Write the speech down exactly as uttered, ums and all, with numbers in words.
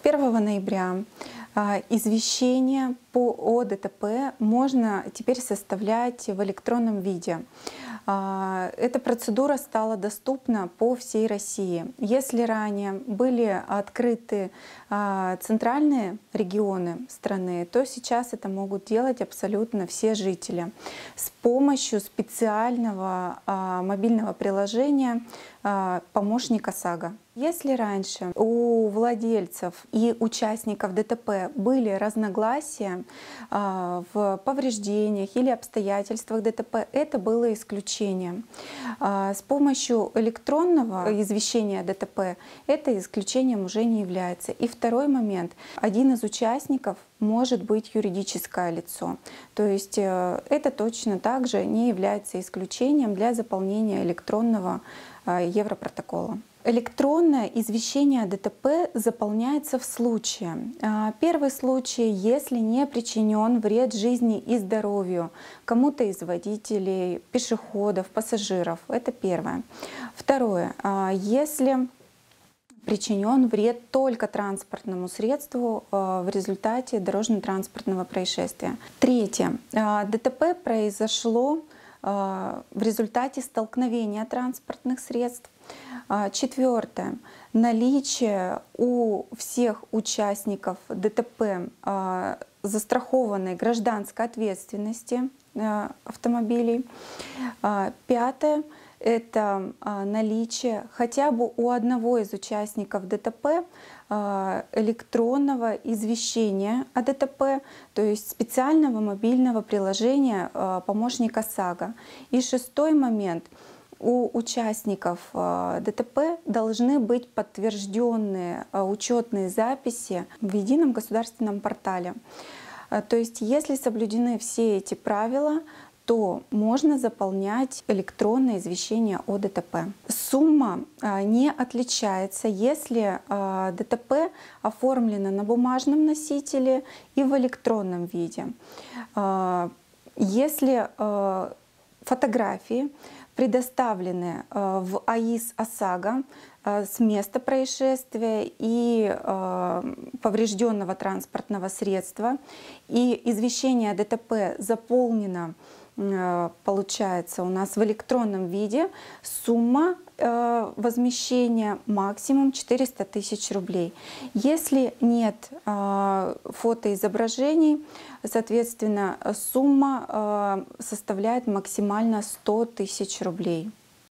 первого ноября извещение по о ДТП можно теперь составлять в электронном виде. Эта процедура стала доступна по всей России. Если ранее были открыты центральные регионы страны, то сейчас это могут делать абсолютно все жители с помощью специального мобильного приложения «Помощник ОСАГО». Если раньше у владельцев и участников ДТП были разногласия в повреждениях или обстоятельствах ДТП, это было исключением. С помощью электронного извещения о ДТП это исключением уже не является. И второй момент. Один из участников может быть юридическое лицо. То есть это точно так же не является исключением для заполнения электронного Европротокола. Электронное извещение о ДТП заполняется в случае. Первый случай, если не причинен вред жизни и здоровью кому-то из водителей, пешеходов, пассажиров. Это первое. Второе. Если причинен вред только транспортному средству в результате дорожно-транспортного происшествия. Третье. ДТП произошло в результате столкновения транспортных средств. Четвертое. Наличие у всех участников ДТП застрахованной гражданской ответственности автомобилей. Пятое. Это наличие хотя бы у одного из участников ДТП электронного извещения о ДТП, то есть специального мобильного приложения «Помощник ОСАГО». И шестой момент. У участников ДТП должны быть подтвержденные учетные записи в едином государственном портале. То есть если соблюдены все эти правила, то можно заполнять электронное извещение о ДТП. Сумма не отличается, если ДТП оформлено на бумажном носителе и в электронном виде. Если фотографии предоставлены в АИС ОСАГО с места происшествия и поврежденного транспортного средства, и извещение о ДТП заполнено, получается, у нас в электронном виде, сумма возмещения максимум четыреста тысяч рублей. Если нет фотоизображений, соответственно, сумма составляет максимально сто тысяч рублей.